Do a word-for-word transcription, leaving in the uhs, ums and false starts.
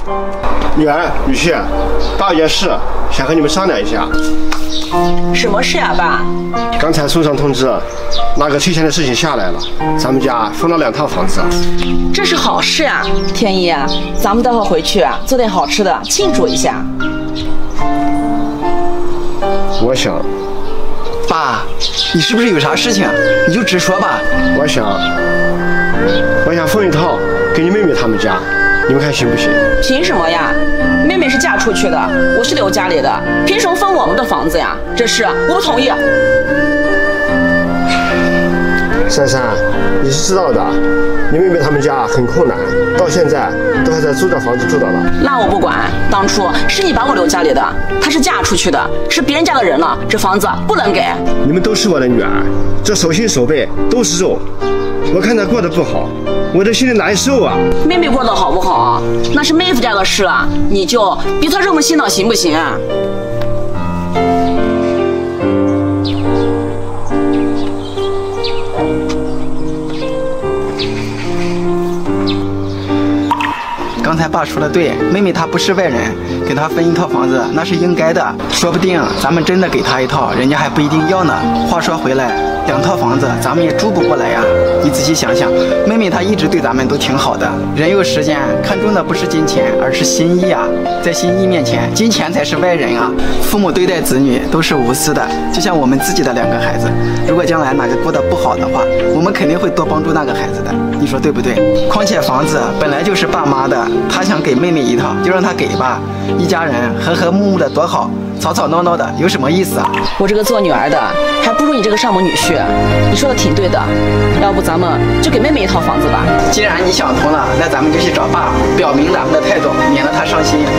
女儿、女婿，爸有件事想和你们商量一下。 什么事呀，爸？ 刚才送上通知，那个退钱的事情下来了，咱们家分了两套房子。 这是好事啊，天一，咱们待会回去做点好吃的庆祝一下。 我想， 爸，你是不是有啥事情？你就直说吧。 我想，我想分一套给你妹妹他们家，你们看行不行？ 凭什么呀？妹妹是嫁出去的，我是留家里的，凭什么分我们的房子呀？这事我不同意。 珊珊，你是知道的，你妹妹他们家很困难，到现在都还在租着房子住的了。 那我不管，当初是你把我留家里的，她是嫁出去的，是别人家的人了，这房子不能给。 你们都是我的女儿，这手心手背都是肉，我看她过得不好，我这心里难受啊。 妹妹过得好不好，那是妹夫家的事啊，你就别操这么心脑行不行？ 刚才爸说的对，妹妹她不是外人，给她分一套房子那是应该的，说不定咱们真的给她一套，人家还不一定要呢。话说回来，两套房子咱们也住不过来呀。你仔细想想，妹妹她一直对咱们都挺好的，人有时间，看重的不是金钱，而是心意啊。在心意面前，金钱才是外人啊。父母对待子女都是无私的，就像我们自己的两个孩子，如果将来哪个过得不好的话，我们肯定会多帮助那个孩子的，你说对不对？况且房子本来就是爸妈的，他想给妹妹一套就让他给吧，一家人和和睦睦的多好，吵吵闹闹的有什么意思啊？ 我这个做女儿的还不如你这个上门女婿，你说的挺对的，要不咱们就给妹妹一套房子吧。 既然你想通了，那咱们就去找爸，表明咱们的态度，免得他伤心。